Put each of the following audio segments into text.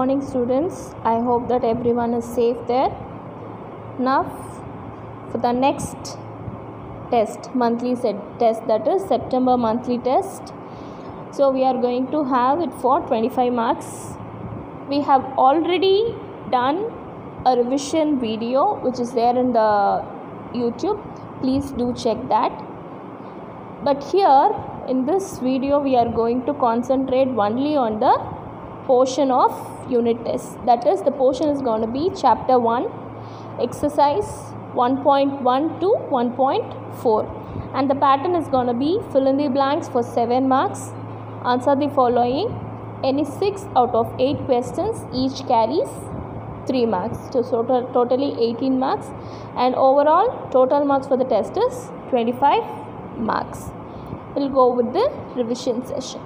morning, students. I hope that everyone is safe there. Now for the next test, monthly test, that is September monthly test. So we are going to have it for 25 marks. We have already done a revision video which is there in the YouTube. Please do check that. But here in this video we are going to concentrate only on the portion of unit test. That is, the portion is going to be chapter 1, exercise 1.1 to 1.4, and the pattern is going to be fill in the blanks for 7 marks. Answer the following. Any 6 out of 8 questions each carries 3 marks. So totally 18 marks, and overall total marks for the test is 25 marks. We'll go with the revision session.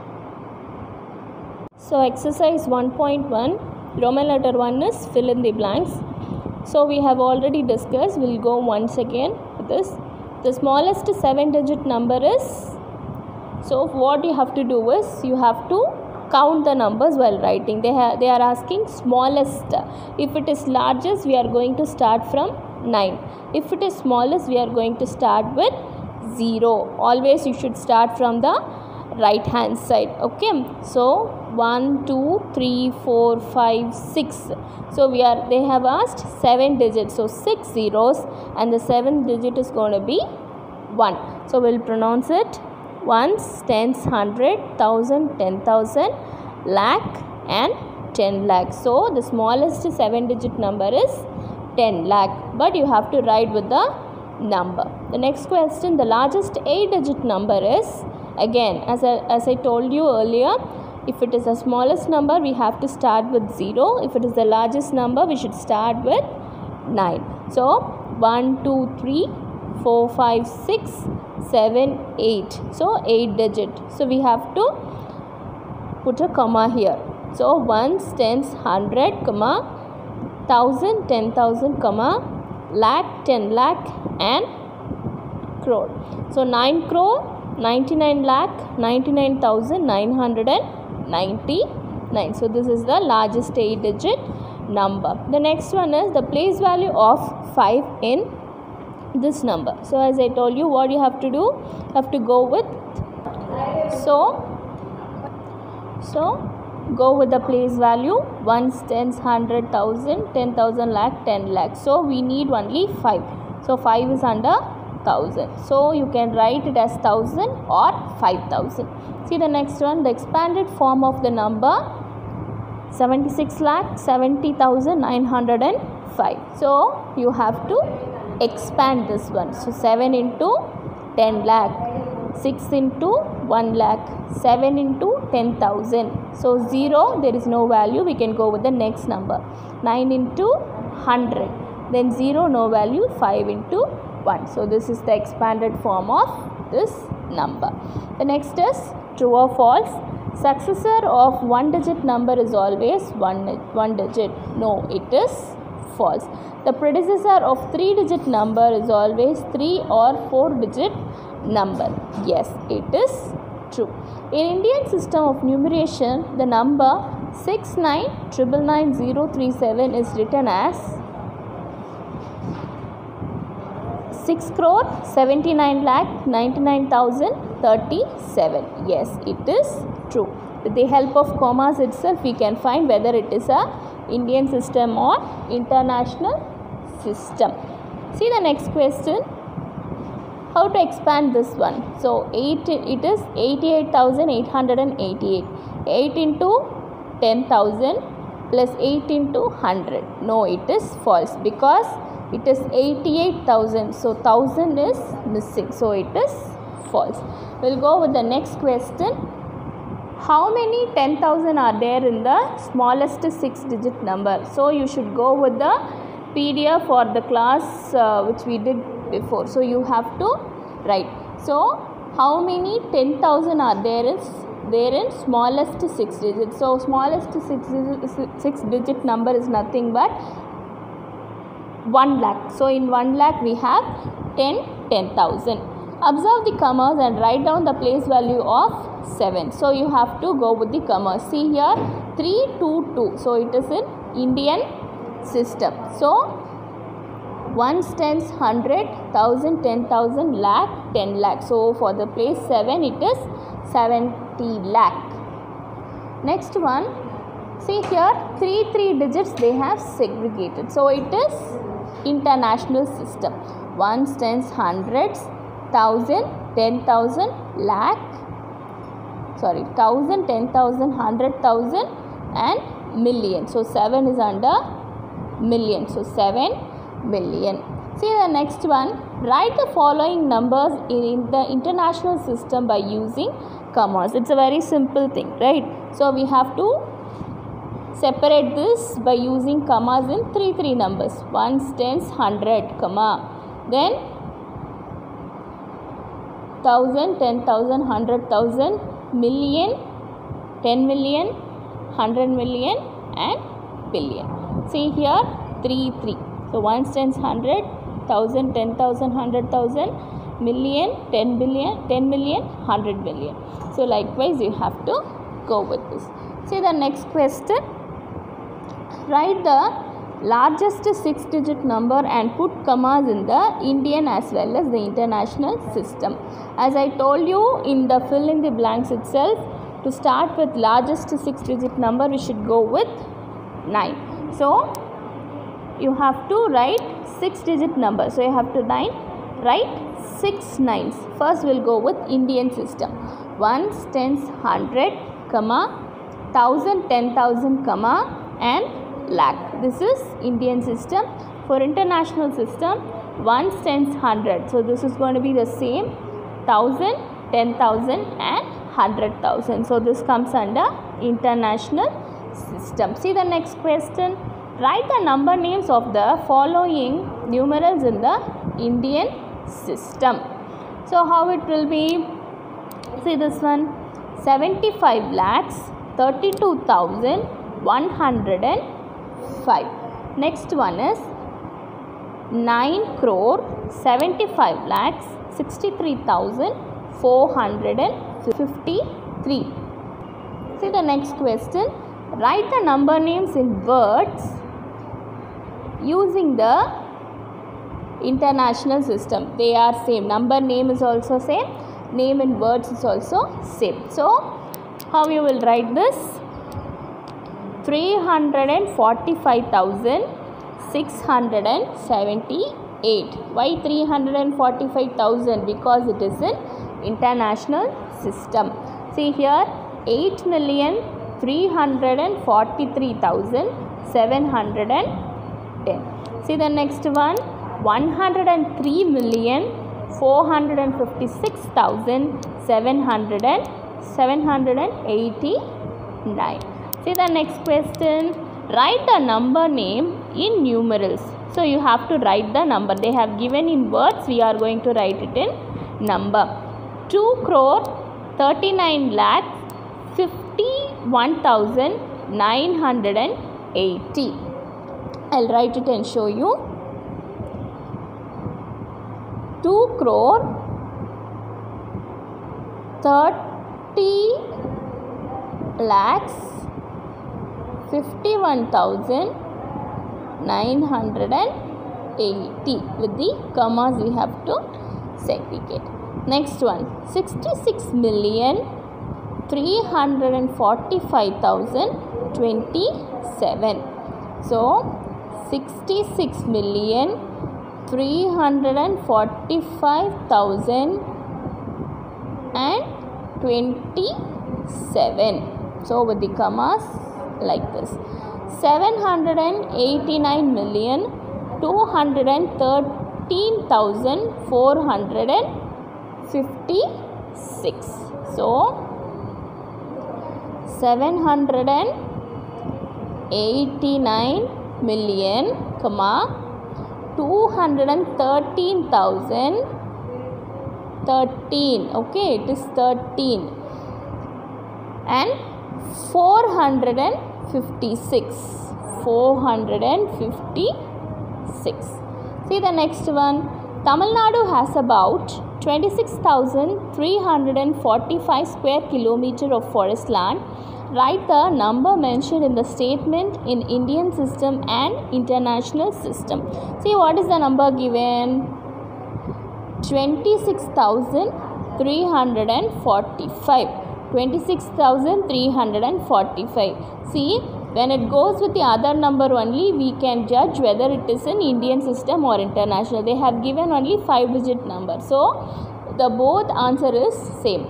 So exercise 1.1, Roman letter 1 is fill in the blanks. So we have already discussed. We'll go once again with this. The smallest 7-digit number is, so what you have to do is you have to count the numbers while writing. They are asking smallest. If it is largest, we are going to start from 9. If it is smallest, we are going to start with 0. Always you should start from the right hand side. Okay, so 1 2 3 4 5 6. So they have asked 7 digits, so 6 zeros, and the 7th digit is going to be 1. So we'll pronounce it ones, tens, 100, 1000, 10,000, lakh, and 10 lakh. So the smallest 7-digit number is 10 lakh, but you have to write with the number. The next question, the largest 8-digit number is, again as I told you earlier, if it is the smallest number we have to start with 0. If it is the largest number we should start with 9. So 1 2 3 4 5 6 7 8. So 8 digit. So we have to put a comma here. So ones, tens, 100, comma 1000, 10,000, comma lakh, 10 lakh, and crore. So 9 crore, 99 lakh, 99,999. So this is the largest 8-digit number. The next one is the place value of 5 in this number. So as I told you, what you have to do, you have to go with, so go with the place value, ones, tens, 100, 1000, 10,000, lakh, 10 lakh. So we need only 5. So 5 is under 1000. So you can write it as 1000 or 5000. See the next one, the expanded form of the number 76 lakh 70,905. So you have to expand this one. So 7 into 10 lakh, 6 into 1 lakh, 7 into 10,000. So 0, there is no value. We can go with the next number. 9 into 100. Then 0, no value. 5 into 1. So this is the expanded form of this number. The next is true or false. Successor of 1-digit number is always one digit. No, it is false. The predecessor of 3-digit number is always 3 or 4-digit number. Yes, it is true. In Indian system of numeration, the number 699999037 is written as 6 crore 79 lakh 99,037. Yes, it is true. With the help of commas itself, we can find whether it is a Indian system or international system. See the next question. How to expand this one? So it is 88,888. 8 into 10,000 plus 8 into 100. No, it is false because it is 88,000. So 1000 is missing. So it is false. We'll go with the next question. How many 10,000 are there in the smallest 6-digit number? So you should go with the PDF for the class which we did before. So you have to write. So how many 10,000 are there in smallest 6 digits? So smallest 6-digit number is nothing but 1 lakh. So in 1 lakh we have 10,000. Observe the commas and write down the place value of 7. So you have to go with the commas. See here, 322. So it is in Indian system. So ones, tens, 100, 1000, 10,000, lakh, 10 lakh. So for the place 7 it is 70 lakh. Next one, see here 3 digits they have segregated. So it is international system. Ones, tens, hundreds, 1000, 10,000, lakh, 1000, 10,000, 100,000 and million. So 7 is under million. So 7 million. See the next one. Write the following numbers in the international system by using commas. It's a very simple thing, right? So we have to separate this by using commas in 3 numbers. Ones, tens, 100, comma. Then 1000, 10,000, 100,000, million, 10 million, 100 million and billion. See here 3. So ones, tens, 100, 1000, 10,000, 100,000, million, 10 billion, 10 million, 100 billion. So likewise you have to go with this. See the next question. Write the largest 6-digit number and put commas in the Indian as well as the international system. As I told you in the fill in the blanks itself, to start with largest 6-digit number we should go with 9. So you have to write 6-digit number. So you have to write 6 nines. First we'll go with Indian system. Ones, tens, 100, comma, 1000, 10,000, comma and lakh. This is Indian system. For international system, ones, tens, 100. So this is going to be the same 1000, 10,000 and 100,000. So this comes under international system. See the next question. Write the number names of the following numerals in the Indian system. So how it will be? See this one. 75 lakhs, 32,105. Next one is 9 crore, 75 lakhs, 63,453. See the next question. Write the number names in words using the international system. They are same. Number name is also same. Name in words is also same. So how you will write this? 345,678. Why 345,000? Because it is in international system. See here 8,343,710. See the next one. 103,456,789. See the next question. Write the number name in numerals. So you have to write the number. They have given in words. We are going to write it in number. 2 crore 39 lakh 51,980. I'll write it and show you. 2 crore 30 lakhs 51,980. With the commas we have to segregate. Next one. 66,345,027. So 66,345,027. So with the commas like this. 789,213,456. So 789 million, 213,013. Okay, it is 13 and 456. 456. See the next one. Tamil Nadu has about 26,345 square kilometer of forest land Write the number mentioned in the statement in Indian system and international system. See, what is the number given? 26,345. 26,345. See, when it goes with the other number only, we can judge whether it is in Indian system or international. They have given only 5-digit number. So, the both answer is same.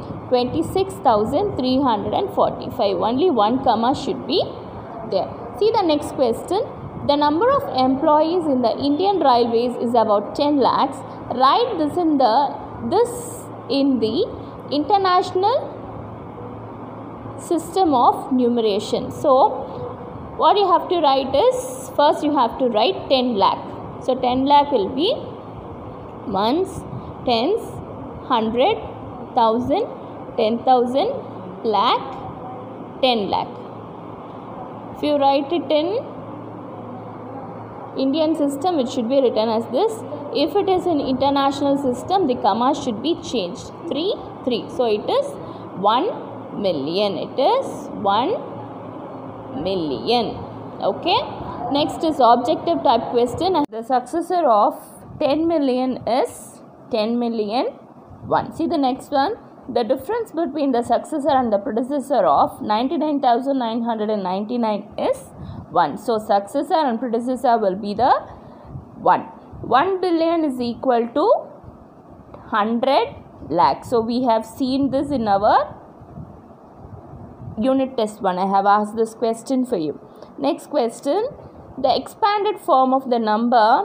26,345. Only one comma should be there. See the next question. The number of employees in the Indian Railways is about 10 lakhs. Write this in the international system of numeration. So, what you have to write is, first you have to write 10 lakh. So, 10 lakh will be ones, tens, 100, 1000, 10,000, lakh, 10 lakh. If you write it in Indian system, it should be written as this. If it is in international system, the comma should be changed. 3, 3. So, it is 1 million. It is 1 million. Okay. Next is objective type question. The successor of 10 million is 10 million 1. See the next one. The difference between the successor and the predecessor of 99,999 is 1. So, successor and predecessor will be the 1. 1 billion is equal to 100 lakh. So, we have seen this in our unit test 1. I have asked this question for you. Next question. The expanded form of the number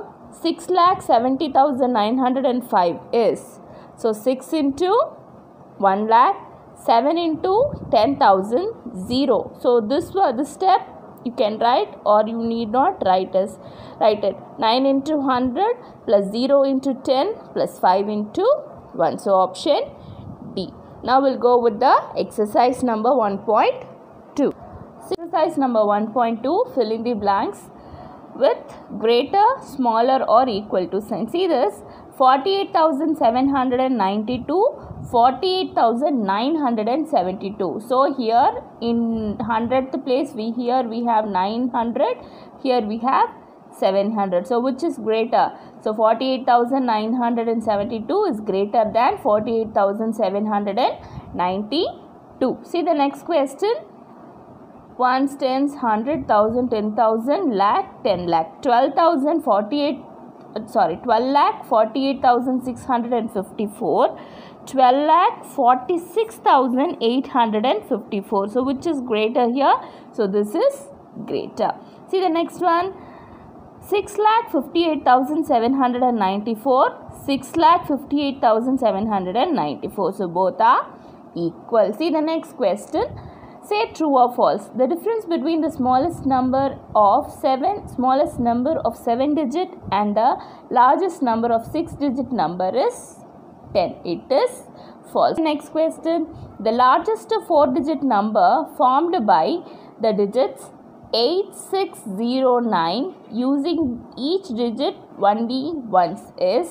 6,70,905 is, so 6 into 1 lakh, 7 into 10,000, 0. So, this step you can write, or you need not write it. 9 into 100 plus 0 into 10 plus 5 into 1. So, option D. Now, we'll go with the exercise number 1.2. Exercise number 1.2, fill in the blanks with greater, smaller or equal to sign. See this, 48,792, 48,972. So, here in 100th place, we have 900, here we have 700. So, which is greater? So, 48,972 is greater than 48,792. See the next question. Ones, tens, 100,000, 10,000, lakh, 10 lakh. 12 lakh 48,654. 12 lakh 46,854. So, which is greater here? So, this is greater. See the next one. 6,58,794, 6,58,794. So, both are equal. See the next question. Say true or false. The difference between the smallest number of 7 digit and the largest number of 6-digit number is 10. It is false. Next question. The largest 4-digit number formed by the digits 8609 using each digit only once is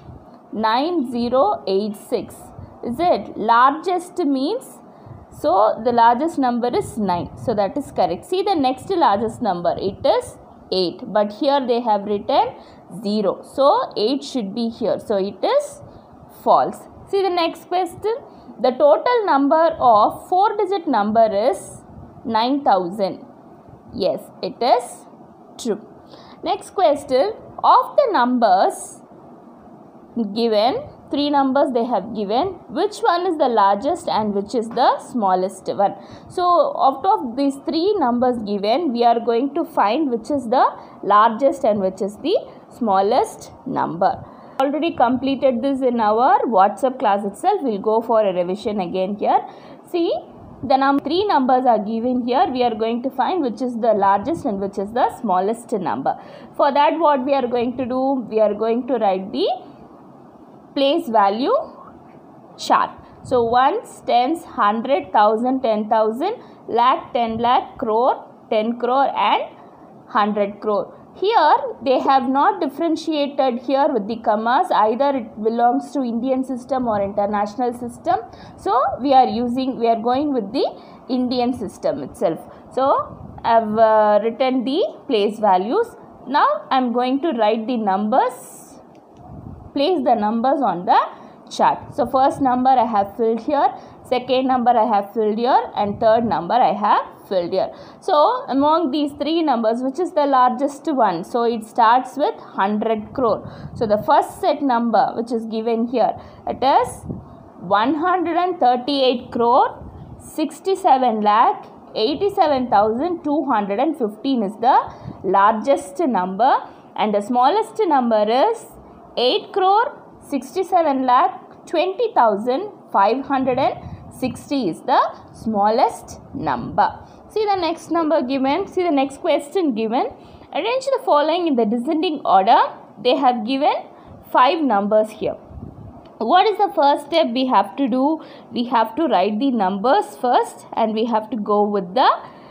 9086. Is it? Largest means, so the largest number is 9. So that is correct. See the next largest number. It is 8. But here they have written 0. So 8 should be here. So it is false. See the next question. The total number of 4-digit number is 9,000. Yes, it is true. Next question. Of the numbers given, 3 numbers they have given, which one is the largest and which is the smallest one? So, out of these 3 numbers given, we are going to find which is the largest and which is the smallest number. Already completed this in our WhatsApp class itself. We will go for a revision again here. See, the 3 numbers are given here. We are going to find which is the largest and which is the smallest number. For that, what we are going to do? We are going to write the place value chart. So, ones, tens, 100, 1,000, 10,000, lakh, 10 lakh, crore, 10 crore and 100 crore. Here they have not differentiated here with the commas, either it belongs to Indian system or international system. So, we are going with the Indian system itself. So I've written the place values. Now I'm going to write the numbers, place the numbers on the chart. So first number I have filled here, second number I have filled here, and third number I have filled here. So among these three numbers, which is the largest one? So it starts with 100 crore. So the first set number which is given here, it is 138 crore 67 lakh 87,215 is the largest number, and the smallest number is 8 crore 67 lakh 20,560 is the smallest number. See the next number given, see the next question given. Arrange the following in the descending order. They have given 5 numbers here. What is the first step we have to do? We have to write the numbers first, and we have to go with the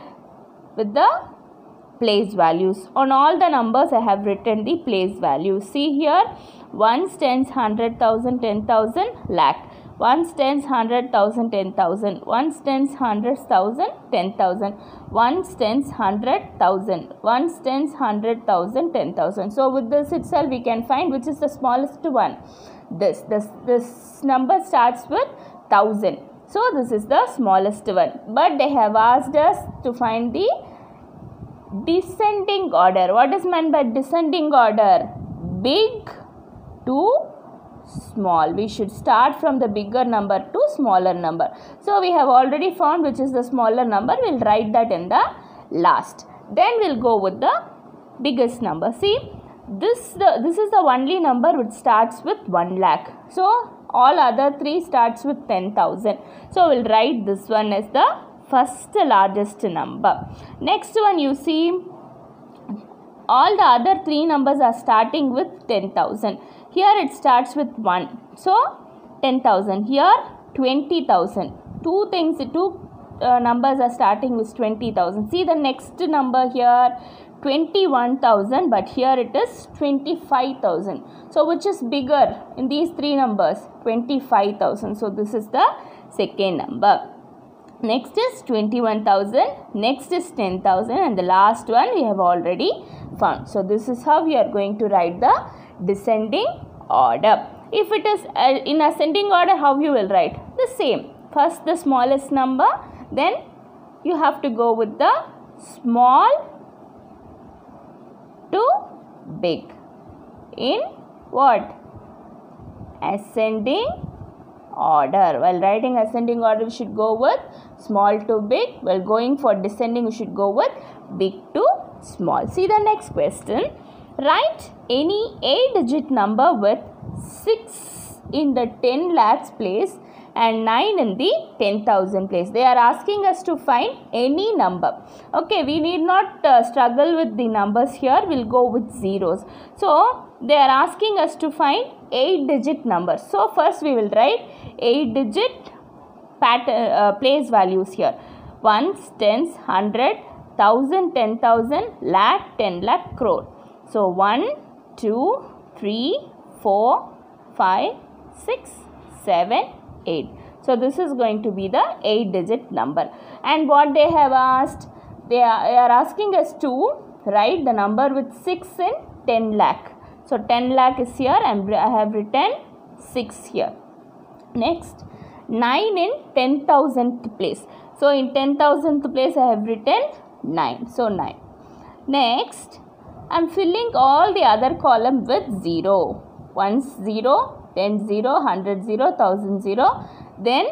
place values. On all the numbers I have written the place values. See here, ones, tens, 100,000, 10,000, lakh. Ones, tens, 100,000, 10,000. Ones, tens, 100,000, 10,000. Ones, tens, 100,000. Ones, tens, 100,000, 10,000. So with this itself we can find which is the smallest one. This number starts with 1000. So this is the smallest one. But they have asked us to find the descending order. What is meant by descending order? Big to small. We should start from the bigger number to smaller number. So we have already found which is the smaller number. We'll write that in the last. Then we'll go with the biggest number. See, this is the only number which starts with 1 lakh. So all other 3 starts with 10,000. So we'll write this one as the first largest number. Next one, you see, all the other 3 numbers are starting with 10,000. Here it starts with 1. So 10,000. Here 20,000. Two numbers are starting with 20,000. See the next number here, 21,000, but here it is 25,000. So which is bigger in these 3 numbers? 25,000. So this is the second number. Next is 21,000. Next is 10,000, and the last one we have already found. So this is how we are going to write the descending order. If it is in ascending order, how you will write? The same. First the smallest number, then you have to go with the small to big. In what? Ascending order. While writing ascending order, we should go with small to big. While going for descending, we should go with big to small. See the next question. Write any 8-digit number with 6 in the 10 lakhs place and 9 in the 10,000 place. They are asking us to find any number. Okay, we need not struggle with the numbers here. We'll go with zeros. So they are asking us to find 8-digit numbers. So first we will write 8-digit place values here. Ones, tens, 100, 1,000, 10,000, lakh, 10 lakh, crore. So 1, 2, 3, 4, 5, 6, 7, 8. So this is going to be the 8-digit number. And what they have asked, they are asking us to write the number with 6 in 10 lakh. So 10 lakh is here, and I have written 6 here. Next, 9 in 10,000th place. So in 10,000th place I have written 9. So 9. Next, I am filling all the other column with 0. Ones 0, 10 0, 100 0, 1000 0. Then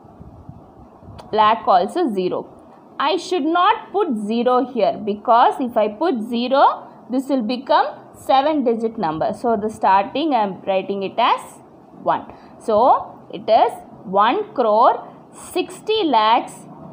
lakh also 0. I should not put 0 here, because if I put 0, this will become 7-digit number. So the starting I am writing it as 1. So it is 1 crore 60 lakhs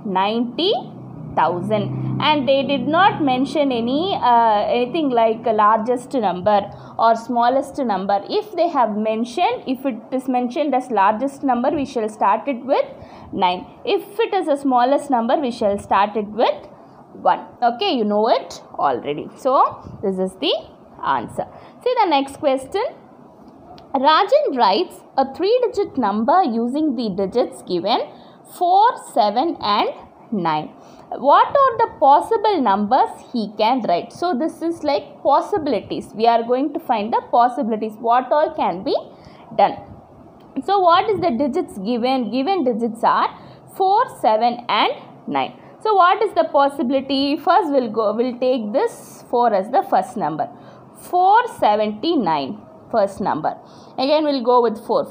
90,000. And they did not mention anything like largest number or smallest number. If they have mentioned, if it is mentioned as largest number, we shall start it with 9. If it is a smallest number, we shall start it with 1. Okay, you know it already. So this is the answer. See the next question. Rajan writes a 3-digit number using the digits given 4, 7 and 9. What are the possible numbers he can write? So this is like possibilities. We are going to find the possibilities. What all can be done. So what is the digits given? Given digits are 4, 7 and 9. So what is the possibility? First we'll take this 4 as the first number. 479 first number. Again we'll go with 4.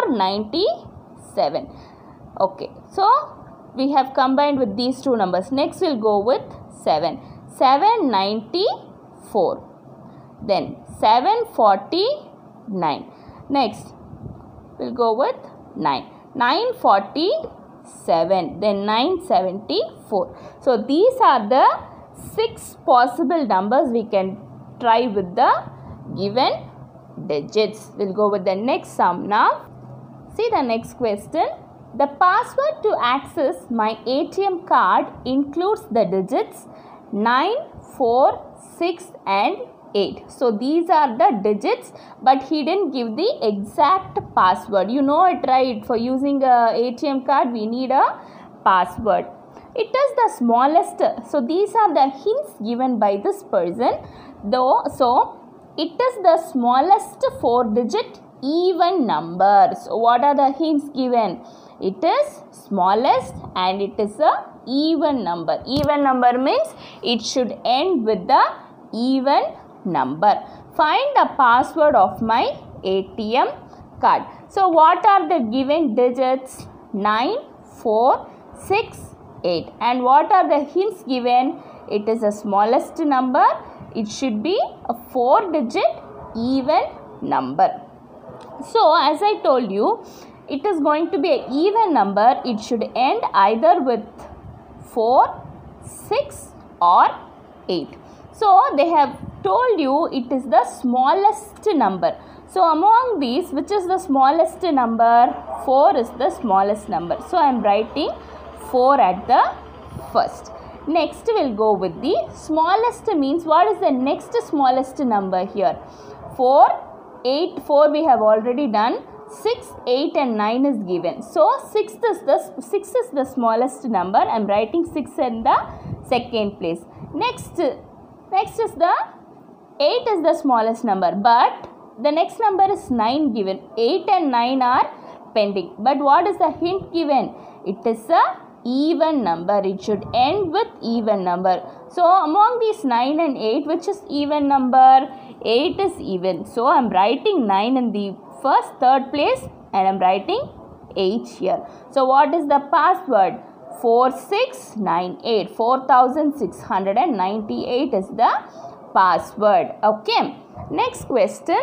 497. Okay. So we have combined with these two numbers. Next we'll go with 7. 794. Then 749. Next we'll go with 9. 947. Then 974. So these are the 6 possible numbers we can try with the given digits. We'll go with the next sum now. See the next question. The password to access my ATM card includes the digits 9, 4, 6 and 8. So these are the digits, but he didn't give the exact password. You know it, right? For using a ATM card we need a password. It is the smallest. So these are the hints given by this person. So it is the smallest 4-digit even number. So what are the hints given? It is smallest and it is a even number. Even number means it should end with the even number. Find the password of my ATM card. So what are the given digits? 9, 4, 6, 8. And what are the hints given? It is the smallest number. It should be a 4-digit even number. So as I told you, it is going to be an even number. It should end either with 4, 6 or 8. So they have told you it is the smallest number. So among these, which is the smallest number? 4 is the smallest number. So I am writing 4 at the first. Next we'll go with the smallest means what is the next smallest number here? 4, 8, 4 we have already done. 6, 8 and 9 is given. So 6 is the smallest number. I am writing 6 in the second place. Next is the 8 is the smallest number, but the next number is 9 given. 8 and 9 are pending. But what is the hint given? It is a even number. It should end with even number. So among these 9 and 8, which is even number? 8 is even. So I am writing 9 in the third place and I am writing 8 here. So what is the password? 4698. 4698 is the password. Okay. Next question.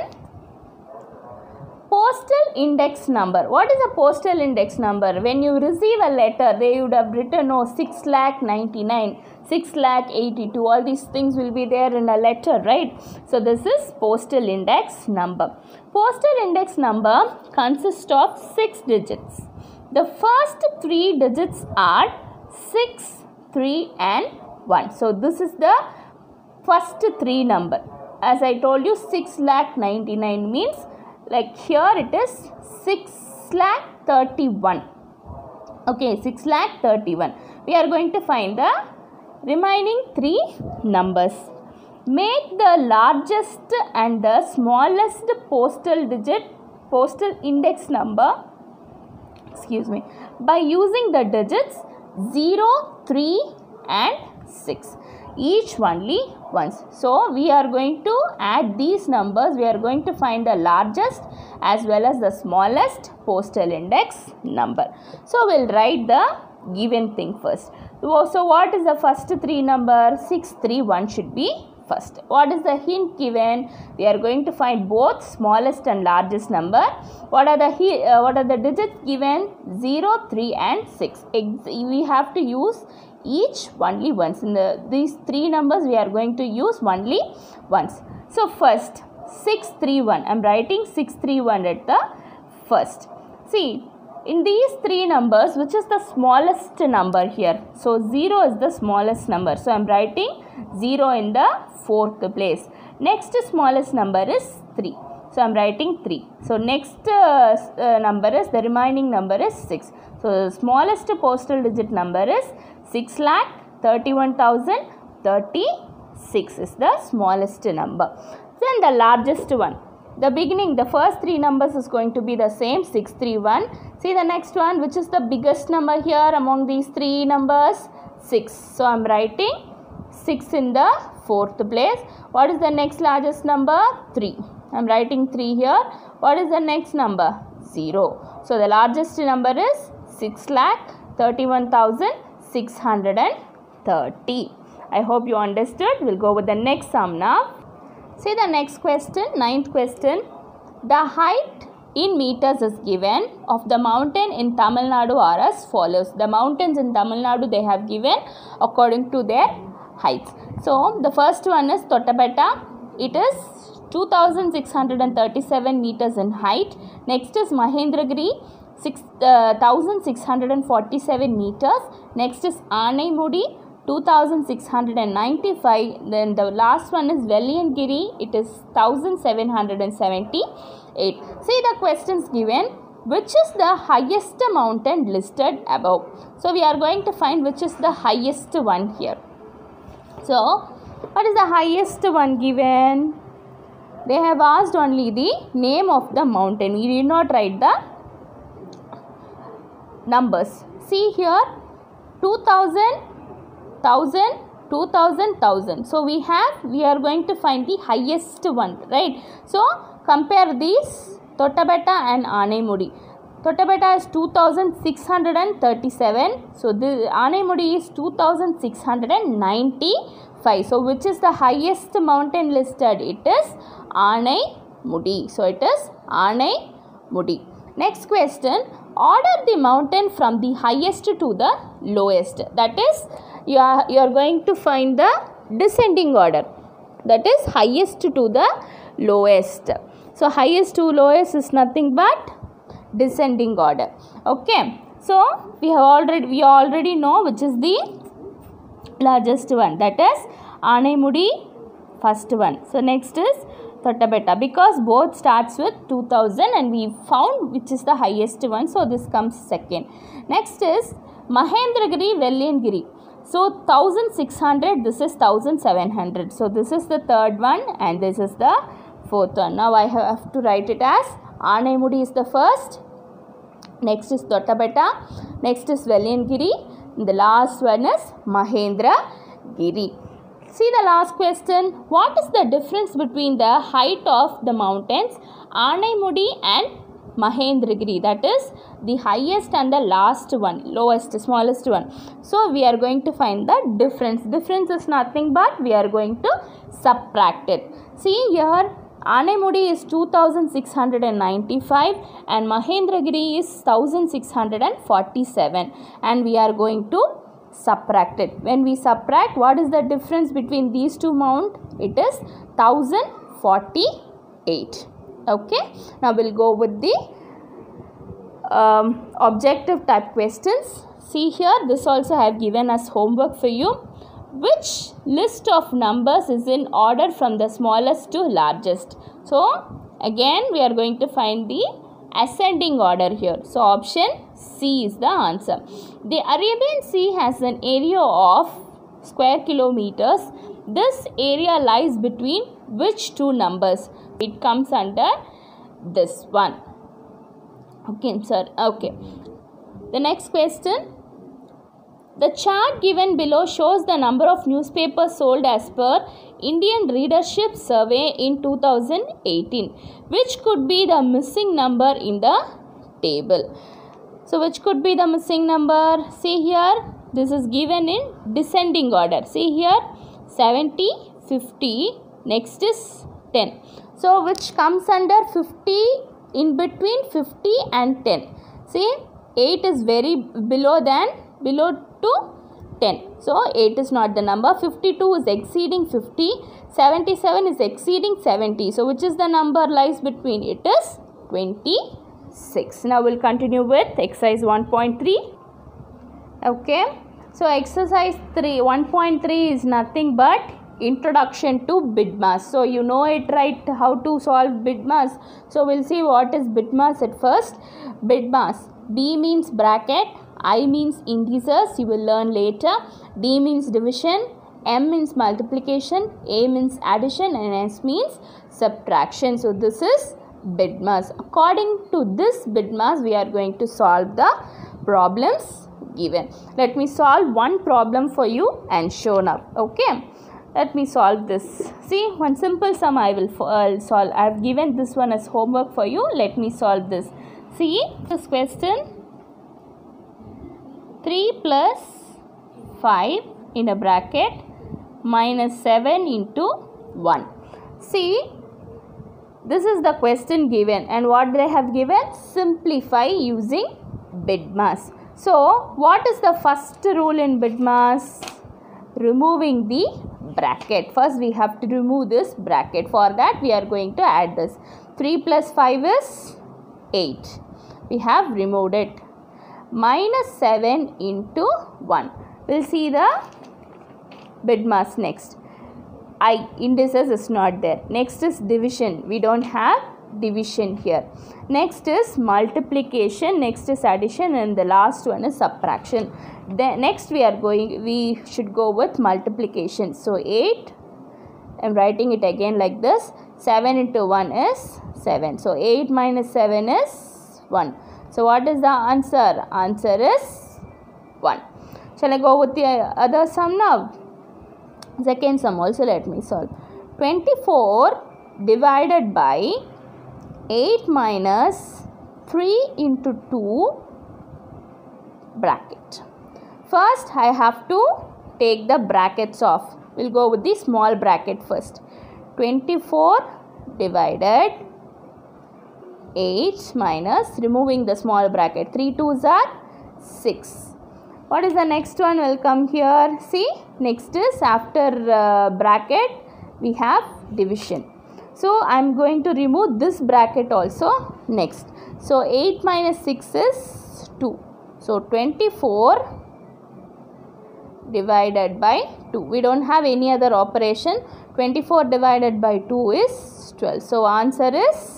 Postal index number. What is a postal index number? When you receive a letter, they would have written 6,99,000, 6,82,000. All these things will be there in a letter, right? So this is postal index number. Postal index number consists of 6 digits. The first 3 digits are 6, 3 and 1. So this is the first 3 number. As I told you, 6,99,000 means like here it is 6,31,000. Okay, 6,31,000. We are going to find the remaining 3 numbers. Make the largest and the smallest postal index number, by using the digits 0, 3 and 6. Each only once. So we are going to add these numbers. We are going to find the largest as well as the smallest postal index number. So we'll write the given thing first. So what is the first 3 number? 631 should be first. What is the hint given? We are going to find both smallest and largest number. What are the digits given? 0, 3 and 6. We have to use each only once. In these 3 numbers we are going to use only once. So first 631. I am writing 631 at the first. See, in these 3 numbers, which is the smallest number here? So 0 is the smallest number. So I am writing 0 in the 4th place. Next smallest number is 3. So I am writing 3. So next the remaining number is 6. So the smallest postal digit number is 6,31,036 is the smallest number. Then the largest one. The beginning, the first three numbers is going to be the same, 631. See the next one, which is the biggest number here among these three numbers? 6. So I am writing 6 in the fourth place. What is the next largest number? 3. I am writing 3 here. What is the next number? 0. So the largest number is 6,31,630. I hope you understood. We'll go with the next sum now. See the next question, 9th question. The height in meters is given of the mountain in Tamil Nadu are as follows. The mountains in Tamil Nadu they have given according to their heights. So the first one is Tottapetta. It is 2,637 meters in height. Next is Mahendragiri, 1,647 meters. Next is Anaimudi, 2,695. Then the last one is Velliyangiri. It is 1,778. See the questions given. Which is the highest mountain listed above? So we are going to find which is the highest one here. So what is the highest one given? They have asked only the name of the mountain. We did not write the numbers. See here, 2,000, 1,000, 2,000, 1,000. So we are going to find the highest one, right? So compare these, Tottapetta and Anaimudi. Tottapetta is 2,637. So the Anaimudi is 2,695. So which is the highest mountain listed? It is Anaimudi. So it is Anaimudi. Next question. Order the mountain from the highest to the lowest. That is, you are going to find the descending order. That is highest to the lowest. So highest to lowest is nothing but descending order. Okay. So we already know which is the largest one. That is Anaimudi, first one. So next is Tottapetta, because both starts with 2000 and we found which is the highest one. So this comes second. Next is Mahendragiri, Velliyangiri. So 1,600, this is 1,700. So this is the third one and this is the fourth one. Now I have to write it as Anaimudi is the first. Next is Tottapetta. Next is Velliyangiri. The last one is Mahendragiri. See the last question. What is the difference between the height of the mountains Anaimudi and Mahendragiri? That is the highest and the last one, lowest, smallest one. So we are going to find the difference. Difference is nothing but we are going to subtract it. See here, Anaimudi is 2,695 and Mahendragiri is 1,647 and we are going to subtract it. When we subtract, what is the difference between these two mounts? It is 1,048. Okay. Now we'll go with the objective type questions. See here, this also I have given as homework for you. Which list of numbers is in order from the smallest to largest? So again we are going to find the ascending order here. So option C is the answer. The Arabian Sea has an area of square kilometers. This area lies between which two numbers? It comes under this one. Okay, sir. Okay. The next question. The chart given below shows the number of newspapers sold as per Indian Readership Survey in 2018. Which could be the missing number in the table? So which could be the missing number? See here, this is given in descending order. See here, 70, 50, next is 10. So which comes under 50, in between 50 and 10. See, 8 is very below to 10. So 8 is not the number. 52 is exceeding 50. 77 is exceeding 70. So which is the number lies between? It is 26. Now we'll continue with exercise 1.3. Okay. So exercise 1.3 is nothing but introduction to BIDMAS. So you know it, right, how to solve BIDMAS. So we'll see what is BIDMAS at first. BIDMAS. B means bracket, I means integers, you will learn later. D means division. M means multiplication. A means addition. And S means subtraction. So this is BIDMAS. According to this BIDMAS, we are going to solve the problems given. Let me solve one problem for you and show now. Okay. Let me solve this. See, one simple sum I will solve. I have given this one as homework for you. Let me solve this. See, this question. 3 plus 5 in a bracket minus 7 into 1. See, this is the question given, and what they have given? Simplify using BIDMAS. So, what is the first rule in BIDMAS? Removing the bracket. First, we have to remove this bracket. For that, we are going to add this. 3 plus 5 is 8. We have removed it. Minus 7 into 1. We'll see the BIDMAS next. Indices is not there. Next is division. We don't have division here. Next is multiplication. Next is addition, and the last one is subtraction. Then next we should go with multiplication. So 8. I'm writing it again like this. 7 into 1 is 7. So 8 minus 7 is 1. So what is the answer? Answer is 1. Shall I go with the other sum now? Second sum also let me solve. 24 divided by 8 minus 3 into 2 bracket. First I have to take the brackets off. We'll go with the small bracket first. 24 divided 8 minus, removing the small bracket, 3 2s are 6. What is the next one will come here? See, next is after bracket we have division. So I am going to remove this bracket also next. So 8 minus 6 is 2. So 24 divided by 2. We don't have any other operation. 24 divided by 2 is 12. So answer is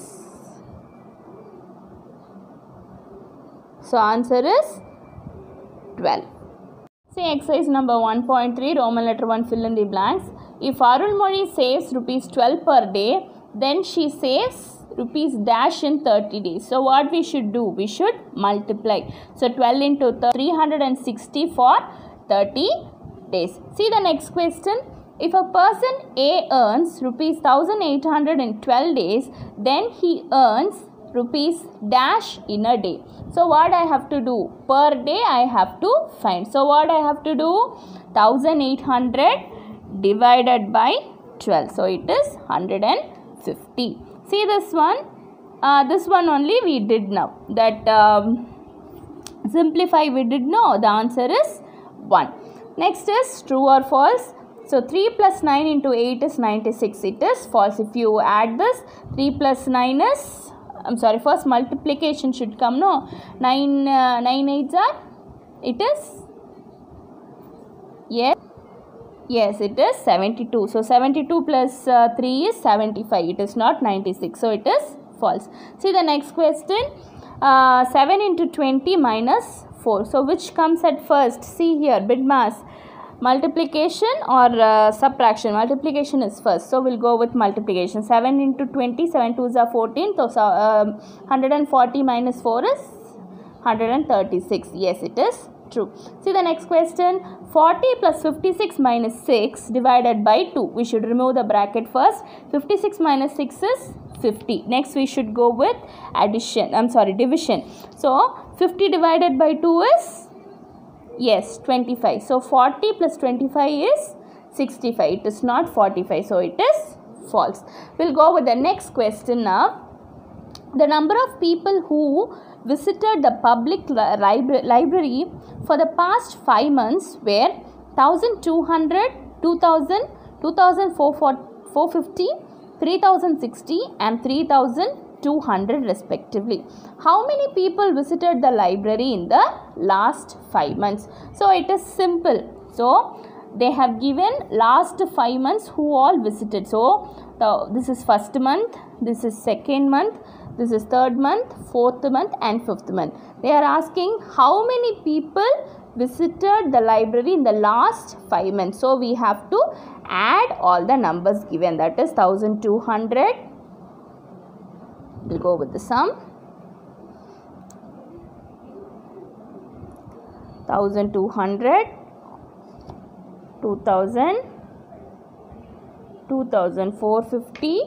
12. See exercise number 1.3, Roman letter 1, fill in the blanks. If Arulmozhi saves rupees 12 per day, then she saves rupees dash in 30 days. So what we should do? We should multiply. So 12 into 360 for 30 days. See the next question. If a person A earns rupees 1800 in 12 days, then he earns rupees dash in a day. So what I have to do? Per day I have to find. So what I have to do? 1800 divided by 12. So it is 150. See this one? This one only we did now. That simplify we did know. The answer is 1. Next is true or false. So 3 plus 9 into 8 is 96. It is false. If you add this, 3 plus 9 is, first multiplication should come, no? 9 8s are, it is, yes, it is 72. So 72 plus 3 is 75. It is not 96. So it is false. See the next question. 7 into 20 minus 4. So which comes at first? See here, BIDMAS. Multiplication or subtraction? Multiplication is first. So we'll go with multiplication. 7 into 20, 7 2s are 14. So 140 minus 4 is 136. Yes, it is true. See the next question. 40 plus 56 minus 6 divided by 2. We should remove the bracket first. 56 minus 6 is 50. Next we should go with division. So 50 divided by 2 is, yes, 25. So 40 plus 25 is 65. It is not 45. So it is false. We'll go with the next question now. The number of people who visited the public library for the past 5 months were 1200, 2000, 2450, 3060 and 3200 respectively. How many people visited the library in the last 5 months? So it is simple. So they have given last 5 months who all visited. So this is first month, this is second month, This is third month, fourth month and fifth month. They are asking how many people visited the library in the last 5 months. So we have to add all the numbers given, that is 1200. We'll go with the sum. 1200, 2000, 2450,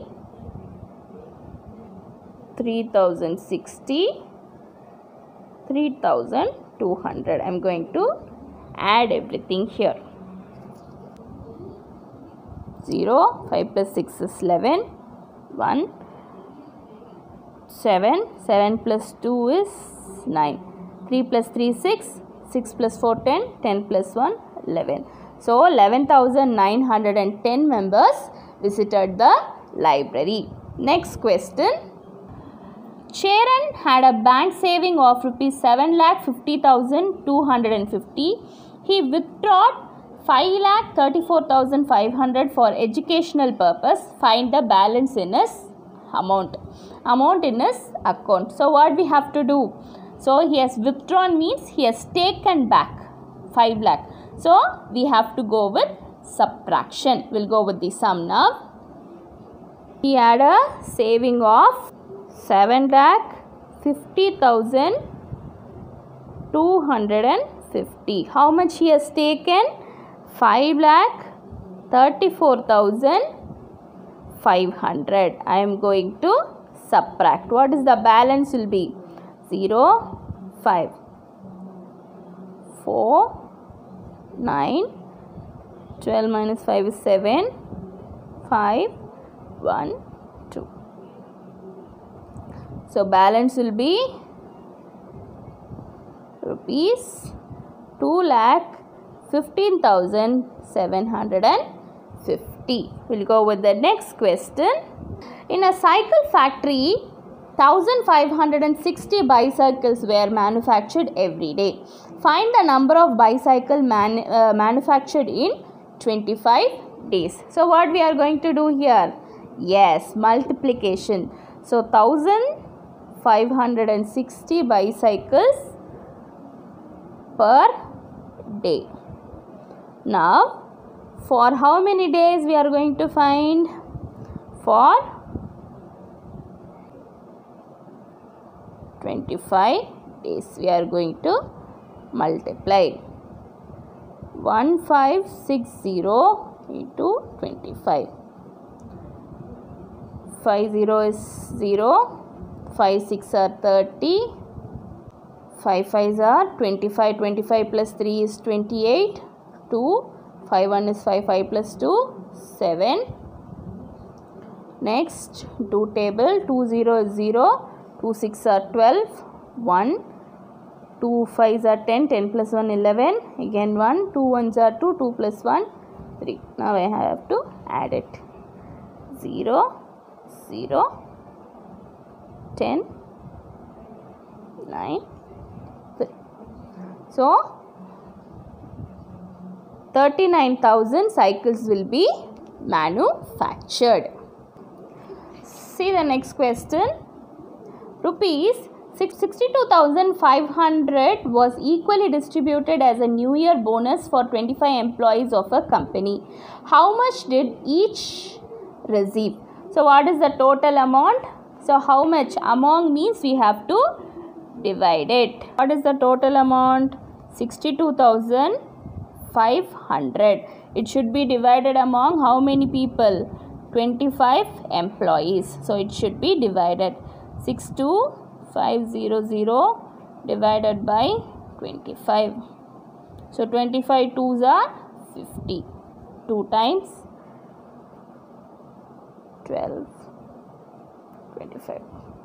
3060, 3200. I am going to add everything here. 0, 5 plus 6 is 11, 1, 7, 7 plus 2 is 9, 3 plus 3 is 6, 6 plus 4 10, 10 plus 1 11. So 11,910 members visited the library. Next question. Charan had a bank saving of rupees 7,50,250. He withdrew 5,34,500 for educational purpose. Find the balance in his amount in his account. So what we have to do? So he has withdrawn means he has taken back 5 lakh. So we have to go with subtraction. We'll go with the sum now. He had a saving of 7,50,250. How much he has taken? 5,34,500. I am going to subtract. What is the balance will be? 0, 5, 4, 9, 12 minus 5 is 7, 5, 1, 2. So balance will be rupees 2,15,750. We'll go with the next question. In a cycle factory, 1,560 bicycles were manufactured every day. Find the number of bicycles manufactured in 25 days. So what we are going to do here? Yes, multiplication. So 1,560 bicycles per day. Now for how many days we are going to find? For 25 days we are going to multiply. 1560 into 25. 5 0 is 0. 5 6 are 30. 5 5s are 25. 25 plus 3 is 28. 2. 5 1 is 5. 5 plus 2 7. Next 2 table. 2 0 is 0. 2 6 are 12. 1. 2 5s are 10. 10 plus 1 11. Again 1. 2 1s are 2. 2 plus 1 3. Now I have to add it. 0 0 10 9 3. So 39,000 cycles will be manufactured. See the next question. Rupees 62,500 was equally distributed as a New Year bonus for 25 employees of a company. How much did each receive? So what is the total amount? So how much? Among means we have to divide it. What is the total amount? 62,500. It should be divided among how many people? 25 employees. So it should be divided. 62500 divided by 25. So 25 2s are 50. 2 times 12 25.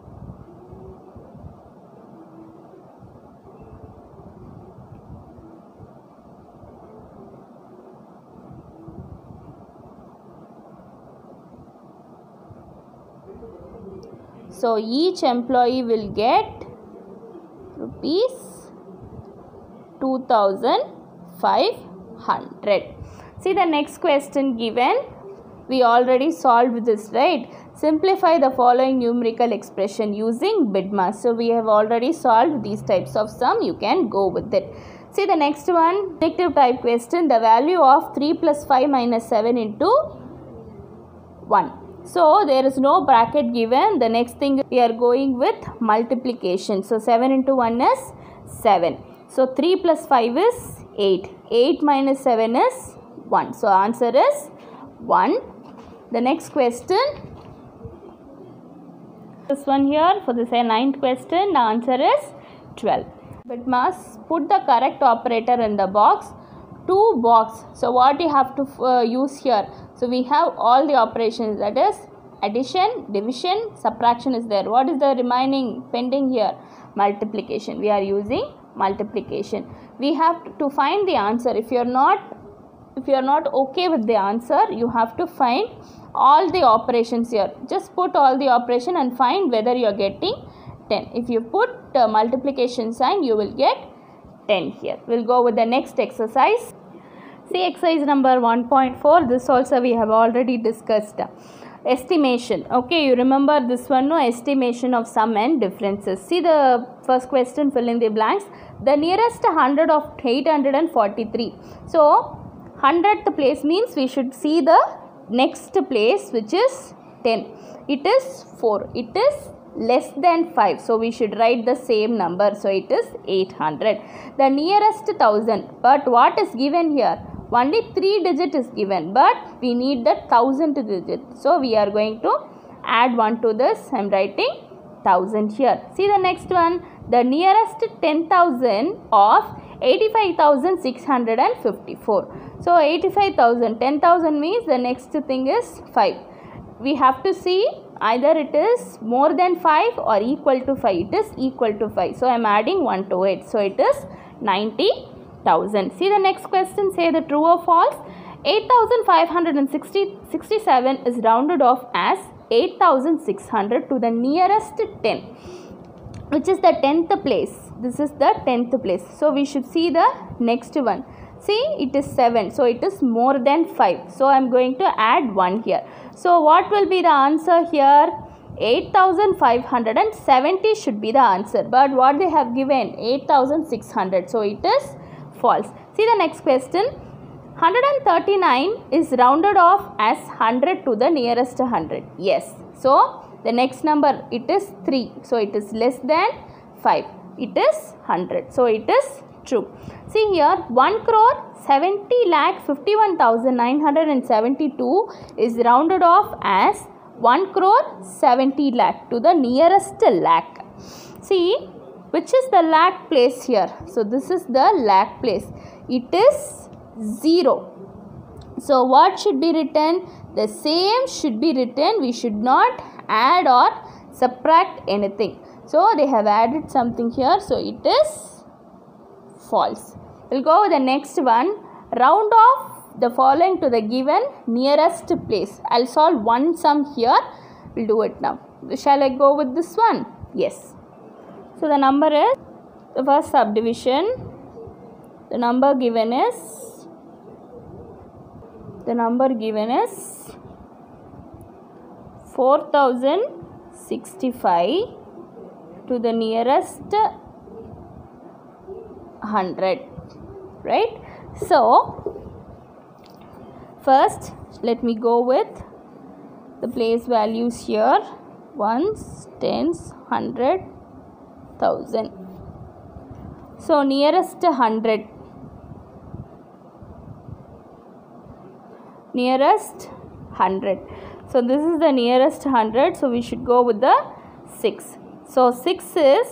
So each employee will get rupees 2,500. See the next question given. We already solved this, right? Simplify the following numerical expression using BIDMAS. So we have already solved these types of sum. You can go with it. See the next one, objective type question. The value of 3 plus 5 minus 7 into 1. So there is no bracket given. The next thing we are going with multiplication. So 7 into 1 is 7. So 3 plus 5 is 8. 8 minus 7 is 1. So answer is 1. The next question. This one here for the 9th question. The answer is 12. BIDMAS, put the correct operator in the box. 2 box. So what you have to use here? So we have all the operations, that is addition, division, subtraction is there. What is the remaining pending here? Multiplication. We are using multiplication. We have to find the answer. If you are not okay with the answer, you have to find all the operations here. Just put all the operation and find whether you are getting 10. If you put multiplication sign, you will get 10 here. We'll go with the next exercise. See exercise number 1.4. This also we have already discussed. Estimation. Okay, you remember this one, no? Estimation of sum and differences. See the first question, fill in the blanks. The nearest 100 of 843. So 100th place means we should see the next place, which is 10. It is 4. It is less than 5. So we should write the same number. So it is 800. The nearest 1000. But what is given here? Only 3 digit is given, but we need the 1000th digit. So we are going to add 1 to this. I am writing 1000 here. See the next one. The nearest 10,000 of 85,654. So 85,000. 10,000 means the next thing is 5. We have to see either it is more than 5 or equal to 5. It is equal to 5. So I am adding 1 to it. So it is 90,000. See the next question. Say the true or false. 8,567 is rounded off as 8,600 to the nearest 10, which is the 10th place. This is the 10th place. So we should see the next one. See, it is 7. So it is more than 5. So I am going to add 1 here. So what will be the answer here? 8,570 should be the answer. But what they have given? 8,600. So it is false. See the next question. 139 is rounded off as 100 to the nearest 100. Yes. So the next number, it is 3. So it is less than 5. It is 100. So it is true. See here, 1,70,51,972 is rounded off as 1,70 lakh to the nearest lakh. See, which is the lakh place here? So this is the lakh place. It is 0. So what should be written? The same should be written. We should not add or subtract anything. So they have added something here. So it is false. We'll go with the next one. Round off the following to the given nearest place. I'll solve one sum here. We'll do it now. Shall I go with this one? Yes. So the number is the first subdivision. The number given is 4065 to the nearest 100, right? So first let me go with the place values here. Ones, tens, 100, 1000. So nearest 100. Nearest 100. So this is the nearest 100. So we should go with the 6. So 6 is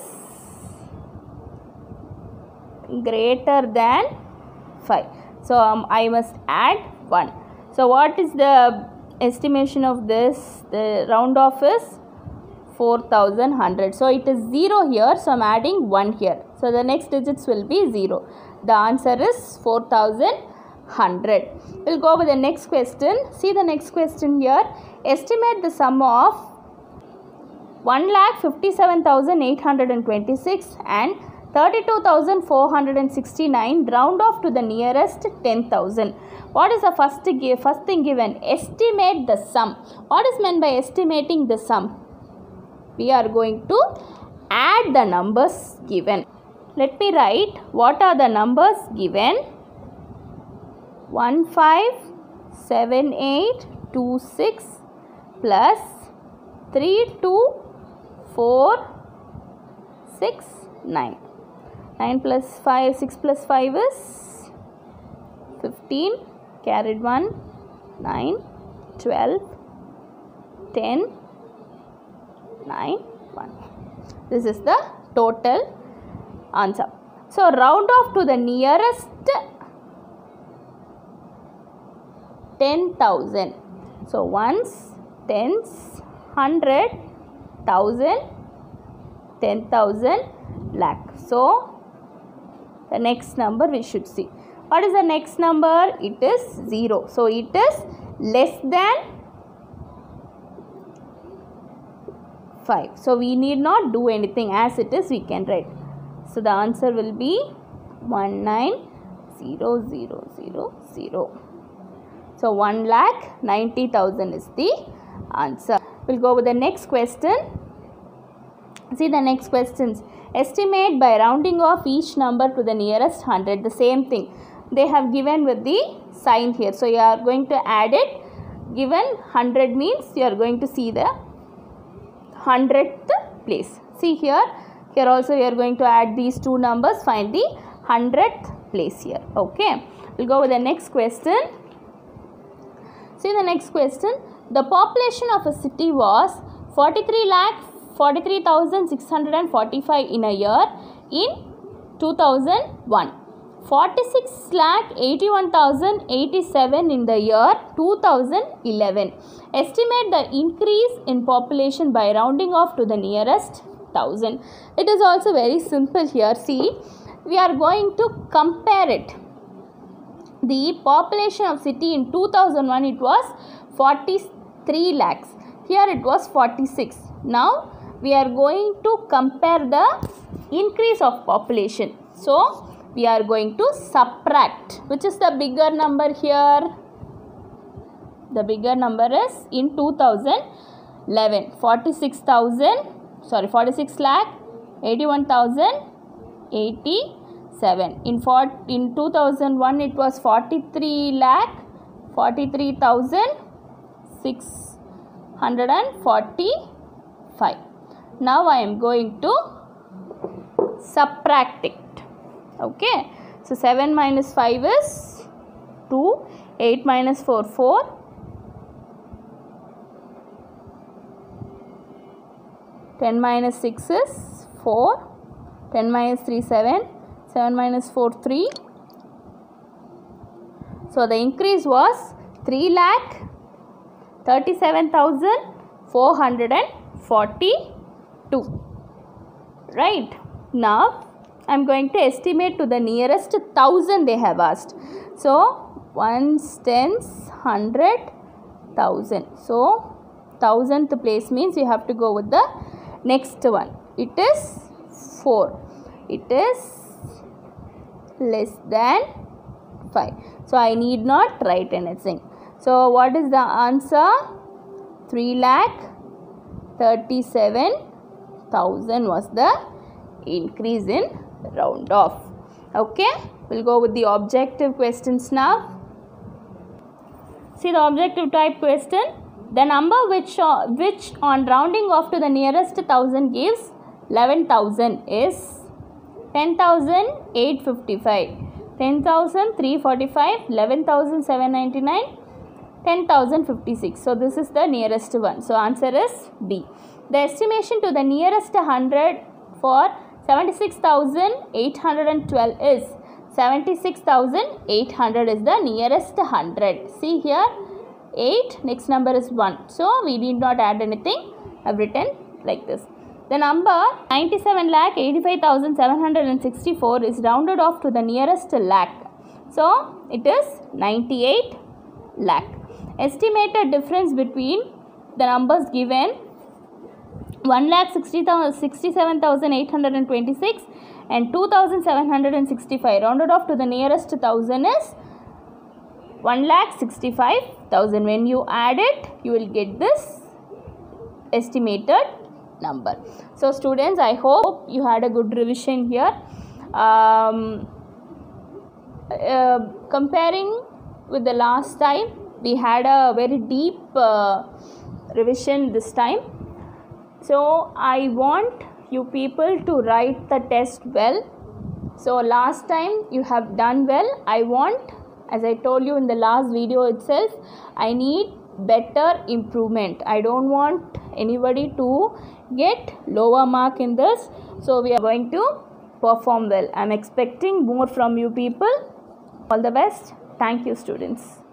greater than 5. So I must add 1. So what is the estimation of this? The round off is 4100. So it is 0 here. So I am adding 1 here. So the next digits will be 0. The answer is 4100. We'll go with the next question. See the next question here. Estimate the sum of 1,57,826 and 32,469. Round off to the nearest 10,000. What is the first thing given? Estimate the sum. What is meant by estimating the sum? We are going to add the numbers given. Let me write what are the numbers given. 157826 plus 32,469. 9 plus 5, 6 plus 5 is 15, carried 1, 9, 12, 10, 9, 1. This is the total answer. So, round off to the nearest 10,000. So, ones, tens, 100, 1,000, 10,000, lakh. So, the next number we should see. What is the next number? It is 0. So, it is less than 5. So, we need not do anything, as it is we can write. So, the answer will be 19,000. So, 1,90,000 is the answer. We'll go with the next question. See the next questions. Estimate by rounding off each number to the nearest 100. The same thing. They have given with the sign here. So, you are going to add it. Given 100 means you are going to see the 100th place. See here. Here also you are going to add these two numbers. Find the 100th place here. Okay. We'll go with the next question. See the next question. The population of a city was 43,43,645 in a year in 2001. 46,81,087 in the year 2011. Estimate the increase in population by rounding off to the nearest 1,000. It is also very simple here. See, we are going to compare it. The population of city in 2001, it was 43 lakhs. Here it was 46. Now we are going to compare the increase of population. So we are going to subtract. Which is the bigger number here? The bigger number is in 2011. 46 lakh 81,087. In 2001 it was 43 lakh 43,645. Now I am going to subtract it. Okay. So 7 minus 5 is 2. 8 minus 4, 4. 10 minus 6 is 4. 10 minus 3, 7. 7 minus 4, 3. So the increase was 3,37,442. Right. Now I am going to estimate to the nearest 1,000 they have asked. So ones, tens, 100, 1,000. So 1,000th place means you have to go with the next one. It is 4. It is less than 5. So I need not write anything. So what is the answer? 3,37,000 was the increase in round off. Okay. We'll go with the objective questions now. See the objective type question. The number which on rounding off to the nearest 1,000 gives 11,000 is 10,855, 10,345, 11,799, 10,056. So this is the nearest one. So answer is B. The estimation to the nearest 100 for 76,812 is 76,800 is the nearest 100. See here 8, next number is 1. So we need not add anything. I have written like this. The number 97,85,764 is rounded off to the nearest lakh. So it is 98 lakh. Estimated difference between the numbers given 1,67,826 and 2,765. Rounded off to the nearest thousand is 1,65,000. When you add it, you will get this estimated number. So students, I hope you had a good revision here. Comparing with the last time, we had a very deep revision this time. So I want you people to write the test well. So last time you have done well. I want, as I told you in the last video itself, I need better improvement. I don't want anybody to get lower mark in this. So we are going to perform well. I am expecting more from you people. All the best. Thank you, students.